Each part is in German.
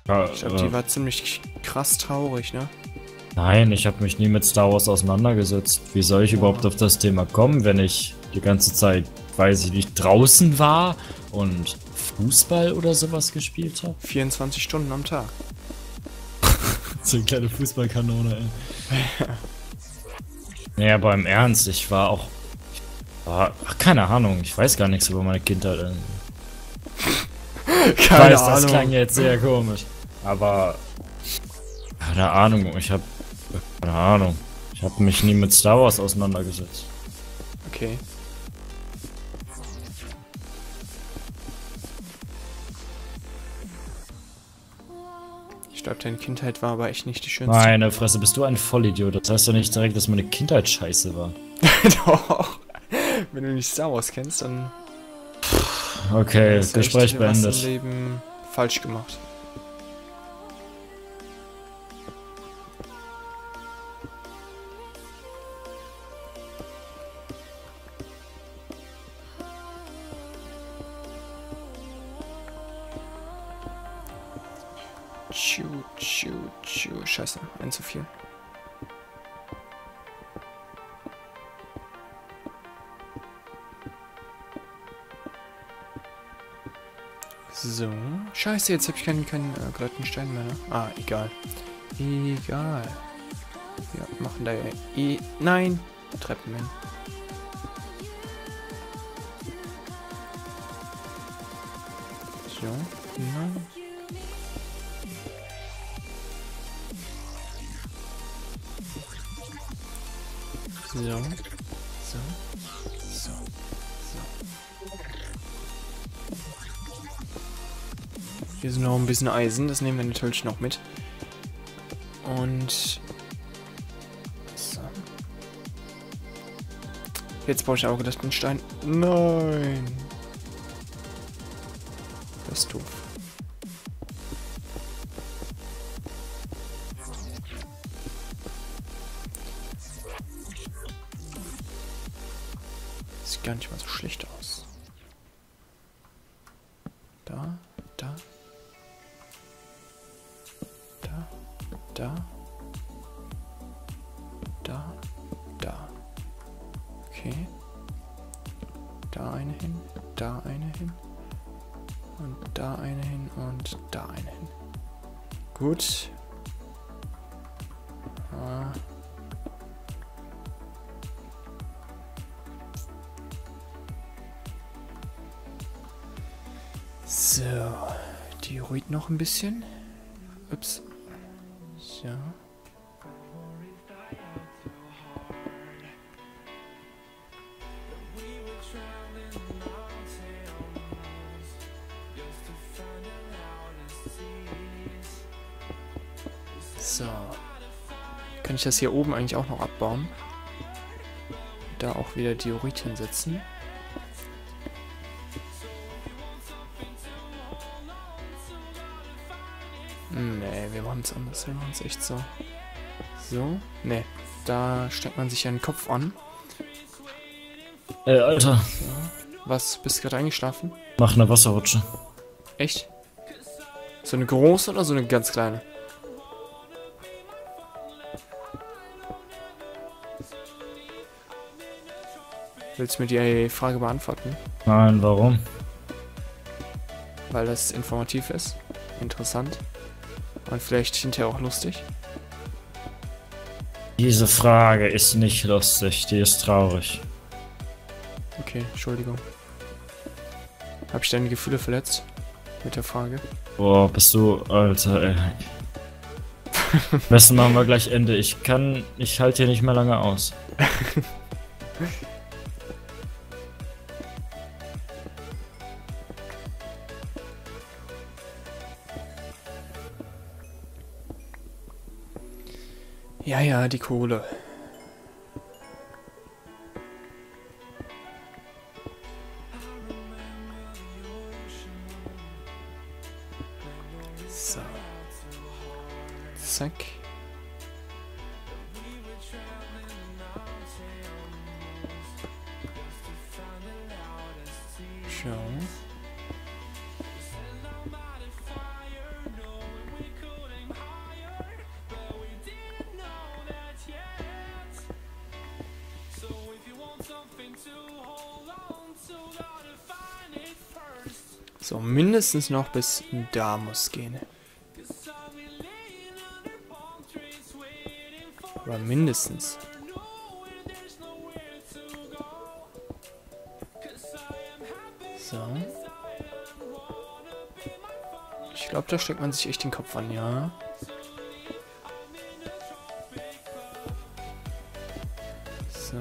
Ja, Ich glaube, die war ziemlich krass traurig, ne? nein, ich habe mich nie mit Star Wars auseinandergesetzt. Wie soll ich überhaupt Boah. auf das Thema kommen, wenn ich die ganze Zeit, weiß ich nicht, draußen war und Fußball oder sowas gespielt habe? 24 Stunden am Tag. So eine kleine Fußballkanone, ey. Naja, aber im Ernst, ich war auch. Keine Ahnung, ich weiß gar nichts über meine Kindheit. Ich Keine weiß, das klang Ahnung. jetzt sehr komisch. Aber. Keine Ahnung, ich hab. Keine Ahnung. Ich habe mich nie mit Star Wars auseinandergesetzt. Okay. Ich glaube, deine Kindheit war aber echt nicht die schönste. Meine Fresse, bist du ein Vollidiot? Das heißt doch nicht direkt, dass meine Kindheit scheiße war. Doch. Wenn du nicht Star Wars kennst, dann Okay, hast du Gespräch echt was im beendet. Leben falsch gemacht. Scheiße, ein zu viel. So. Scheiße, jetzt habe ich keinen glatten Stein mehr, ne? Ah, egal. Egal. Wir machen da ja nein! Treppen hin. So. Nein. So. So. So. So. Hier ist noch ein bisschen Eisen, das nehmen wir natürlich noch mit. Und so. Jetzt brauche ich auch gedacht, einen Stein. Nein. Das ist doof. Sieht gar nicht mal so schlecht aus. Da, da. Da, da. Da, da. Okay. Da eine hin, da eine hin. Und da eine hin und da eine hin. Gut. Ah. So. Die ruht noch ein bisschen. Ups. So. So. Kann ich das hier oben eigentlich auch noch abbauen? Da auch wieder Diorit hinsetzen. Nee, wir machen es anders. Wir machen es echt so. So. Nee. Da steckt man sich ja den Kopf an. Alter, So. Was? Bist du gerade eingeschlafen? mach eine Wasserrutsche. Echt? So eine große oder so eine ganz kleine? Willst du mir die Frage beantworten? Nein, warum? Weil das informativ ist, interessant und vielleicht hinterher auch lustig. Diese Frage ist nicht lustig, die ist traurig. Okay, Entschuldigung. Habe ich deine Gefühle verletzt? Mit der Frage? Boah, bist du, Alter, ey. Am besten machen wir gleich Ende. Ich halte hier nicht mehr lange aus. Ja, ja, die Kohle. So. Zack. Schau. So, mindestens noch bis da muss gehen. Aber mindestens. So. Ich glaube, da steckt man sich echt den Kopf an, ja. So.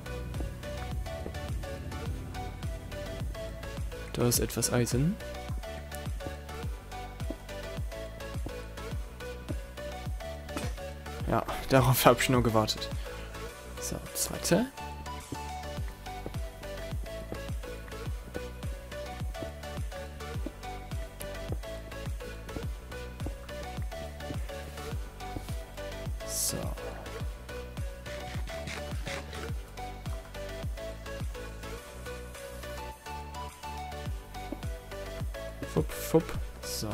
Da ist etwas Eisen. Ja, darauf habe ich nur gewartet. So, zweite. So. Fupp, fupp. So.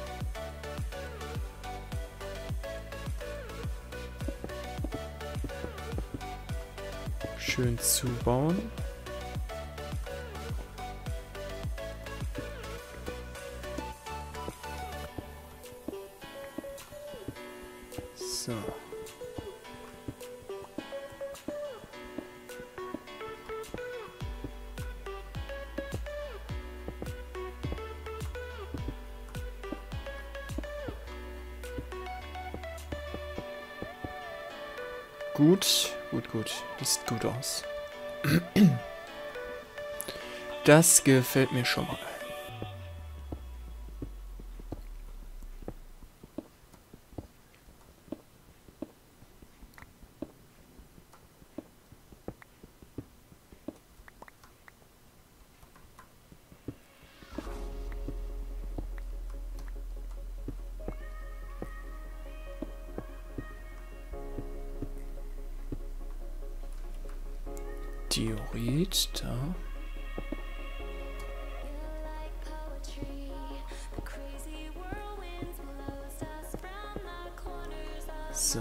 Schön zubauen. So. Gut, gut, gut. Das sieht gut aus. Das gefällt mir schon mal. Diorit, da. So.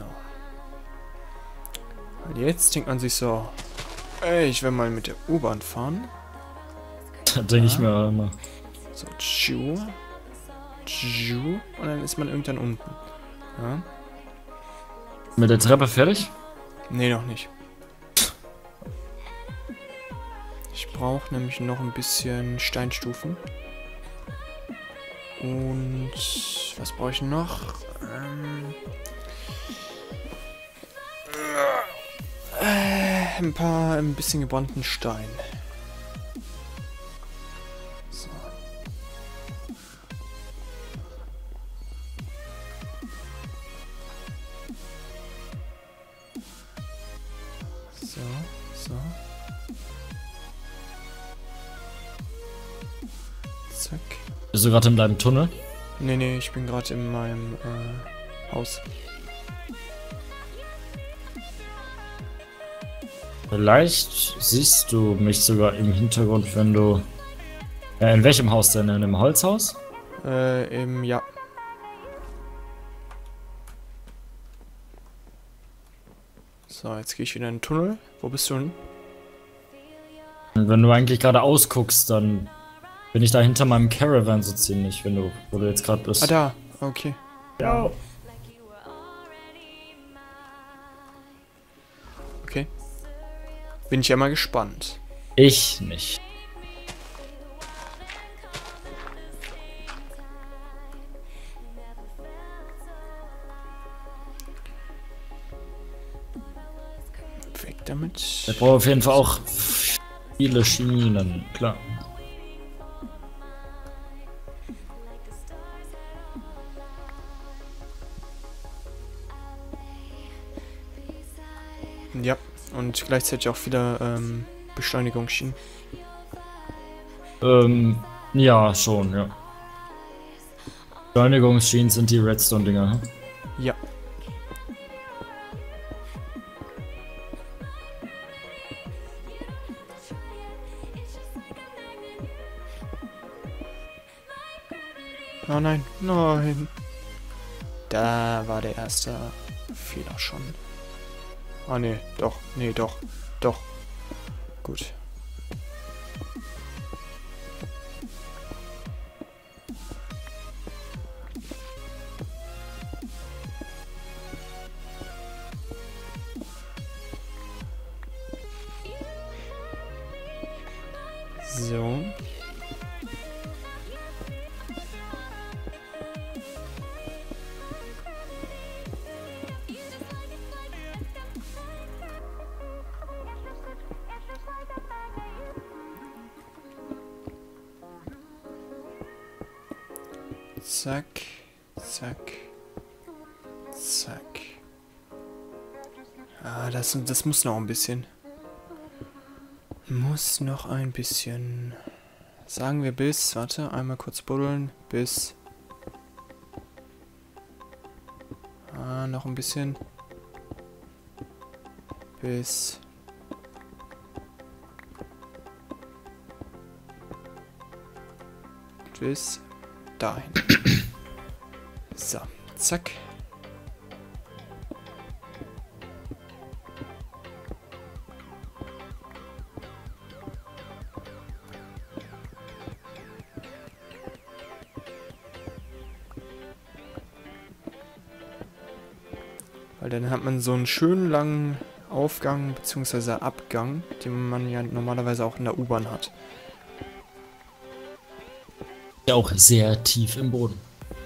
Und jetzt denkt man sich so, ey, ich will mal mit der U-Bahn fahren. Da denke ich mir auch immer. So, tschu. Tschu. Und dann ist man irgendwann unten. Ja. Mit der Treppe fertig? Nee, noch nicht. Ich brauche nämlich noch ein bisschen Steinstufen. Und was brauche ich noch? Ein bisschen gebrannten Stein. So. So, so. Zack. Bist du gerade in deinem Tunnel? Nee, nee, ich bin gerade in meinem Haus. Vielleicht siehst du mich sogar im Hintergrund, wenn du... in welchem Haus denn? In einem Holzhaus? Ja. So, jetzt gehe ich wieder in den Tunnel. Wo bist du denn? Und wenn du eigentlich gerade ausguckst, dann bin ich da hinter meinem Caravan so ziemlich, wenn du, wo du jetzt gerade bist. Ah, da. Okay. Ja. Okay. Bin ich ja mal gespannt. Ich nicht. Weg damit. Ich brauche auf jeden Fall auch viele Schienen, klar. Ja, und gleichzeitig auch wieder Beschleunigungsschienen. Ja, schon, ja. Beschleunigungsschienen sind die Redstone-Dinger, ne? Ja. Oh nein, nein. Da war der erste Fehler schon. Ah ne, doch, nee, doch, doch. Gut. Zack. Zack. Zack. Ah, das muss noch ein bisschen. Muss noch ein bisschen. Sagen wir bis, warte, einmal kurz buddeln, bis. Ah, noch ein bisschen. Bis. Bis dahin. So, zack. Weil dann hat man so einen schönen langen Aufgang bzw. Abgang, den man ja normalerweise auch in der U-Bahn hat. Ja, auch sehr tief im Boden.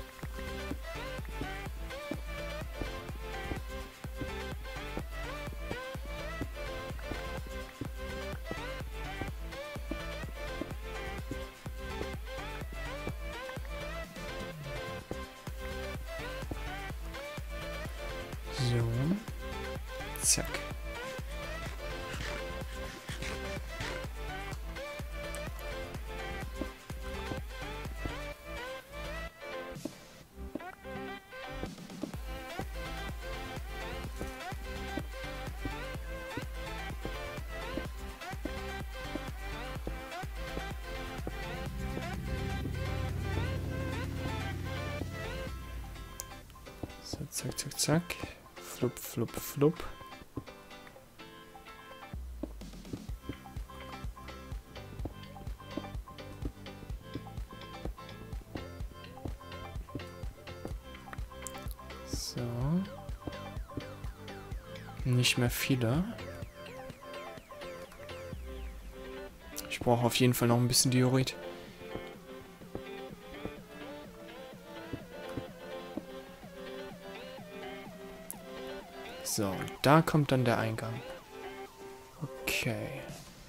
So. Zack. So, zack, zack, zack. Flup, flup, flup. So. Nicht mehr viele. Ich brauche auf jeden Fall noch ein bisschen Diorit. So, da kommt dann der Eingang. Okay.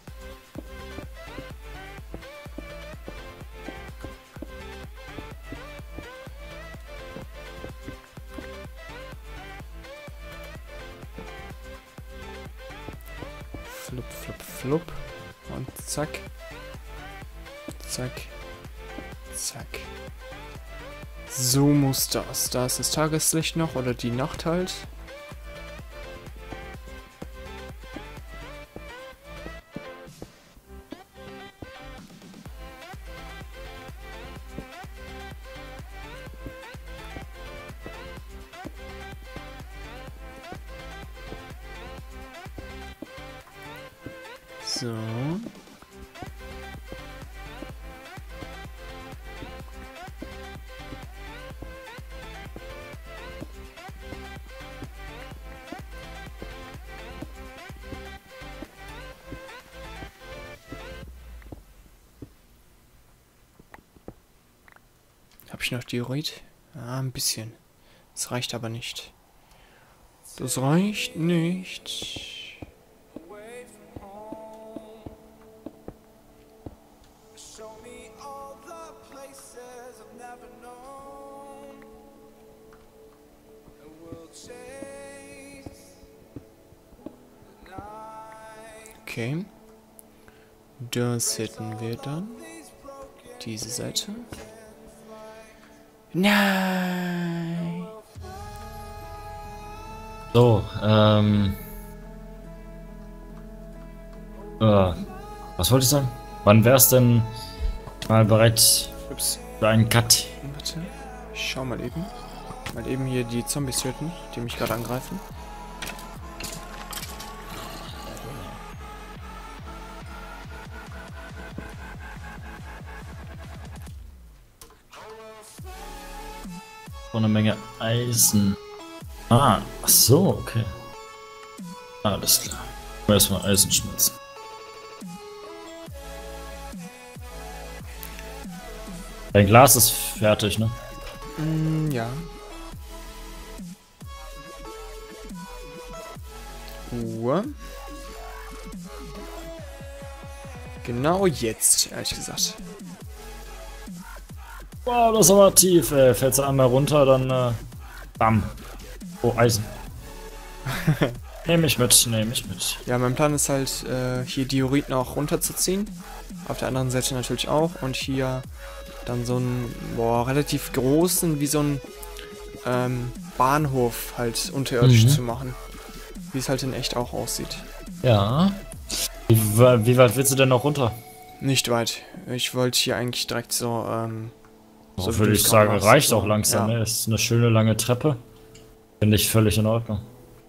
Flup, flup, flup. Und zack. Zack. Zack. So muss das. Da ist das Tageslicht noch oder die Nacht halt. So. Habe ich noch Diorit? Ah, ein bisschen. Das reicht aber nicht. Das reicht nicht. Okay. Das hätten wir dann. Diese Seite. Nein. So, was wollte ich sagen? Wann wär's denn mal bereit Ups. für einen Cut? Warte. Ich schau mal eben. Mal eben hier die Zombies töten, die mich gerade angreifen. Eine Menge Eisen. Ah, ach so, okay. Alles klar. Erstmal Eisen schmelzen. Dein Glas ist fertig, ne? Ja. Genau jetzt, ehrlich gesagt. Wow, das ist aber tief, ey. Fällst du einmal runter, dann, bam. Oh, Eisen. Nehme ich mit, nehme ich mit. Ja, mein Plan ist halt, hier Diorit noch runterzuziehen. Auf der anderen Seite natürlich auch. Und hier dann so einen, relativ großen, wie so ein Bahnhof halt unterirdisch zu machen. Wie es halt in echt auch aussieht. Ja. Wie weit willst du denn noch runter? Nicht weit. Ich wollte hier eigentlich direkt so, So wie würde du ich es sagen, gerade reicht machst. auch langsam, Ja. ne? Ist eine schöne lange Treppe. Finde ich völlig in Ordnung.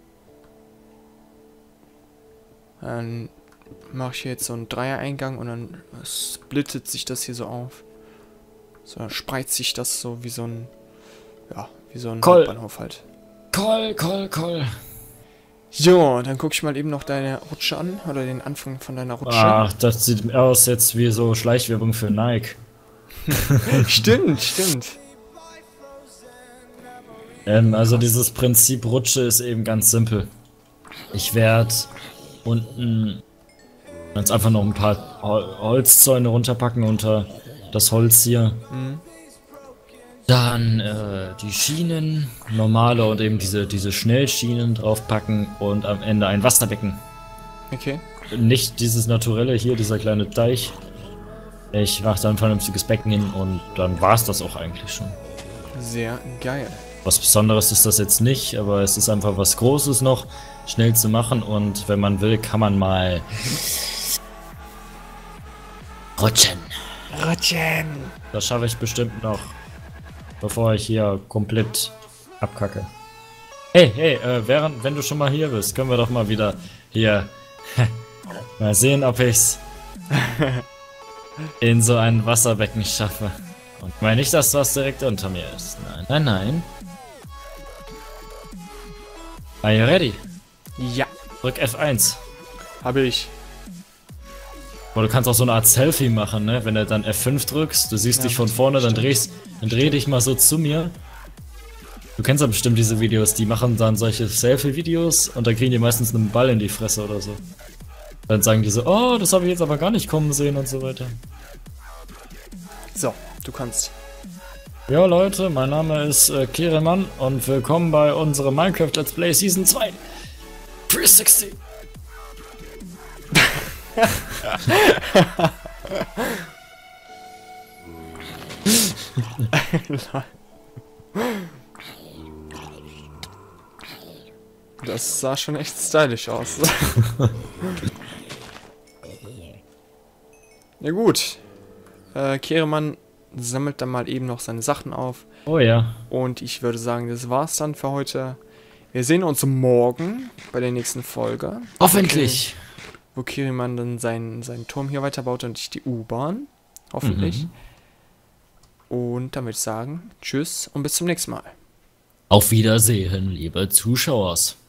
Dann mache ich hier jetzt so einen Dreier-Eingang und dann splittet sich das hier so auf. So, dann spreizt sich das so wie so ein, wie so ein Cool. Hauptbahnhof halt. Cool. So, dann gucke ich mal eben noch deine Rutsche an, oder den Anfang von deiner Rutsche. Ach, das sieht aus jetzt wie so Schleichwerbung für Nike. Stimmt. Also dieses Prinzip Rutsche ist eben ganz simpel. Ich werde unten jetzt einfach noch ein paar Holzzäune runterpacken unter das Holz hier. Dann die Schienen, normale und eben diese Schnellschienen draufpacken und am Ende ein Wasserbecken. Okay. Nicht dieses naturelle hier, dieser kleine Deich. Ich mache da ein vernünftiges Becken hin und dann war es das auch eigentlich schon. Sehr geil. Was Besonderes ist das jetzt nicht, aber es ist einfach was Großes noch, schnell zu machen und wenn man will, kann man mal rutschen. Das schaffe ich bestimmt noch, bevor ich hier komplett abkacke. Hey, wenn du schon mal hier bist, können wir doch mal wieder hier mal sehen, ob ich's in so ein Wasserbecken schaffe. Und ich meine nicht das, was direkt unter mir ist. Nein. Are you ready? Ja, Drück F1. habe ich. Oder du kannst auch so eine Art Selfie machen, ne? Wenn du dann F5 drückst, du siehst dich von vorne, dann dreh dich mal so zu mir. Du kennst ja bestimmt diese Videos, die machen dann solche Selfie-Videos und dann kriegen die meistens einen Ball in die Fresse oder so. Dann sagen die so, oh, das habe ich jetzt aber gar nicht kommen sehen und so weiter. So, du kannst. Ja Leute, mein Name ist Keremann und willkommen bei unserem Minecraft Let's Play Season 2 360. Das sah schon echt stylisch aus. Ja gut. Keremann sammelt dann mal eben noch seine Sachen auf. Oh ja. Und ich würde sagen, das war's dann für heute. Wir sehen uns morgen bei der nächsten Folge. Hoffentlich. Wo Keremann dann seinen Turm hier weiterbaut und ich die U-Bahn. Hoffentlich. Und dann würde ich sagen, tschüss und bis zum nächsten Mal. Auf Wiedersehen, liebe Zuschauer.